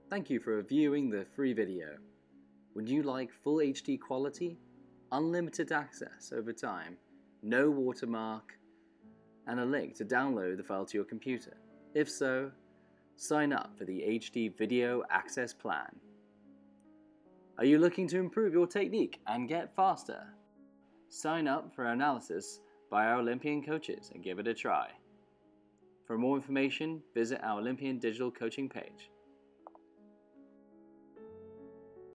Thank you for viewing the free video. Would you like full HD quality, unlimited access over time, no watermark, and a link to download the file to your computer? If so, sign up for the HD Video Access Plan. Are you looking to improve your technique and get faster? Sign up for analysis by our Olympian coaches and give it a try. For more information, visit our Olympian digital coaching page.